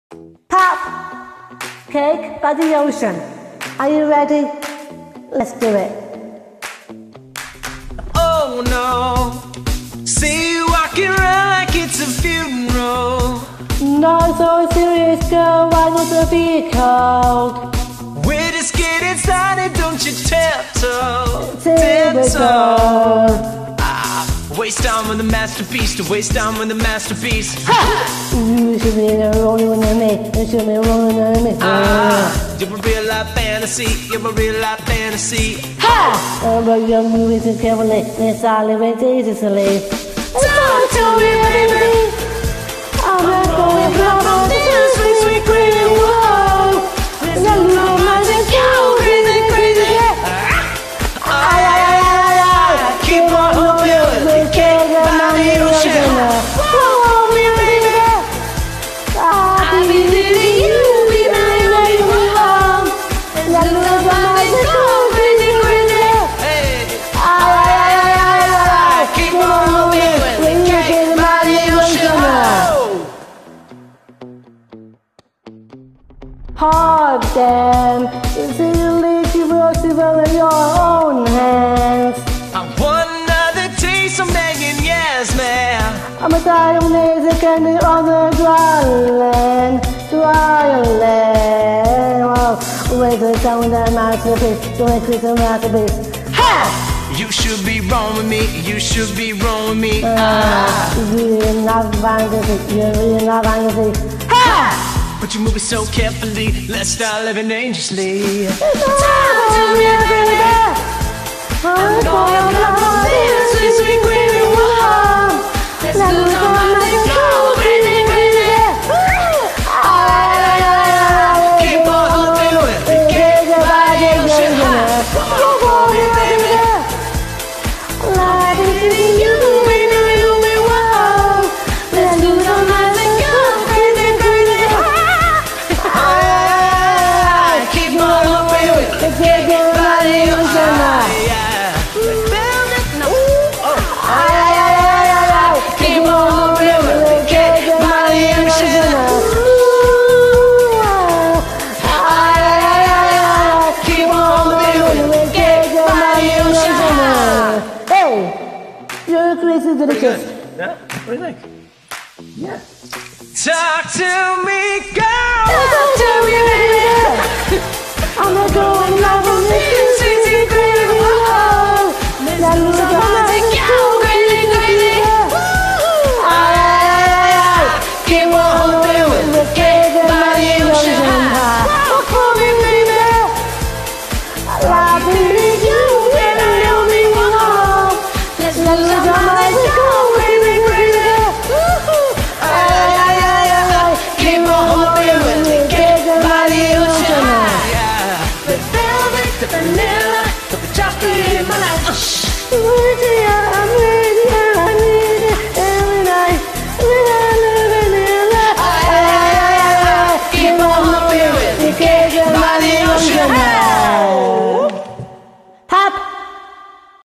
Pop Cake by the Ocean. Are you ready? Let's do it. Oh no, see you walking around like it's a funeral. Not so serious, girl, why not the be cold? We're just getting started, don't you tiptoe, Tiptoe. Waste time with a masterpiece, to waste time with a masterpiece. You should be rolling with me, you should be rolling with me. You're a real life fantasy, you're a real life fantasy. But young movies and carefully, it's all living dangerously. Talk to me, baby. I'm not going from this sweet, sweet green world. And I love my go crazy, crazy. Keep on moving, cake by the ocean. Oh, me, baby. I believe you, be my life alone. And I love my go crazy, crazy. Keep on moving, cake by the ocean. Hard damn, it's irreversible in your own hands. I want another taste of Megan, yes, ma'am. I'm a tired of music and the other dryland. Oh, wait the time with that masterpiece, don't increase the masterpiece. You should be wrong with me, you should be wrong with me. You're not fantasy, you're not fantasy. But you move it so carefully, let's start living dangerously. Talk to me, baby. I'm going to this sweet, sweet green world. Let's lose all my go crazy, crazy. Keep on doing, cake by the ocean. Come on, baby. Like it's you, baby, world. Let's lose all my go crazy, crazy. Keep on doing, cake by the ocean. Keep on doing, cake by the ocean. Keep on doing, cake by the ocean. Hey, you're crazy delicious. Yeah? What do you think? Yeah. Talk to me, girl. Talk to me, baby. I'm not going love from this sweet green world. Let's lose all my go crazy, crazy. Keep on doing, cake by the ocean. Talk for me, baby. I believe you, baby, you me wrong. Let's lose all my go crazy, crazy. Keep on doing, cake by the ocean. The velvet, the vanilla, the chocolate in my life. Would you